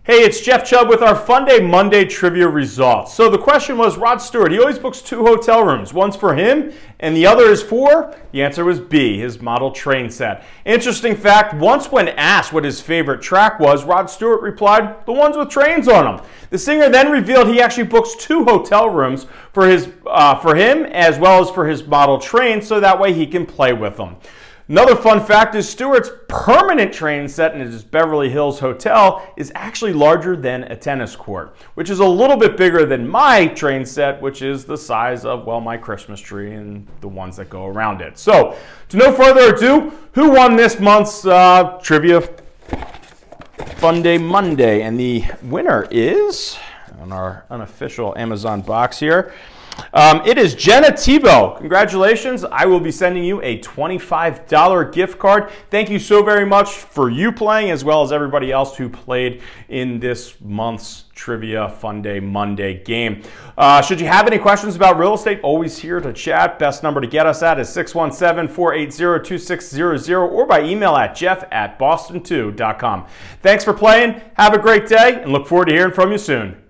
Hey, it's Jeff Chubb with our Fun Day Monday trivia results. So the question was, Rod Stewart, he always books 2 hotel rooms. One's for him and the other is for? The answer was B, his model train set. Interesting fact, once when asked what his favorite track was, Rod Stewart replied, the ones with trains on them. The singer then revealed he actually books 2 hotel rooms for him as well as for his model train, so that way he can play with them. Another fun fact is Stewart's permanent train set in his Beverly Hills hotel is actually larger than a tennis court, which is a little bit bigger than my train set, which is the size of, well, my Christmas tree and the ones that go around it. So, to no further ado, who won this month's Trivia Fun Day Monday? And the winner is, on our unofficial Amazon box here, it is Jenna Tebow. Congratulations. I will be sending you a $25 gift card. Thank you so very much for you playing as well as everybody else who played in this month's Trivia Fun Day Monday game. Should you have any questions about real estate, always here to chat. Best number to get us at is 617-480-2600 or by email at jeff@boston2.com. Thanks for playing. Have a great day and look forward to hearing from you soon.